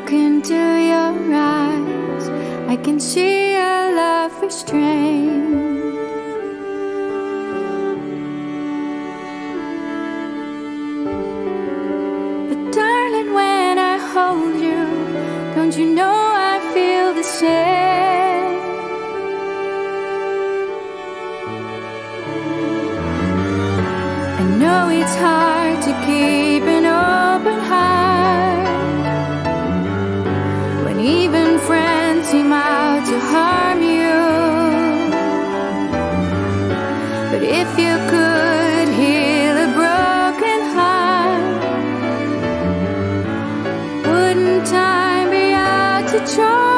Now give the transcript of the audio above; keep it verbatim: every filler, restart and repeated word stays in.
look into your eyes, I can see a love restrained. But darling, when I hold you, don't you know I feel the same? I know it's hard to keep an open heart when even friends seem out to harm you. But if you could heal a broken heart, wouldn't time be out to try?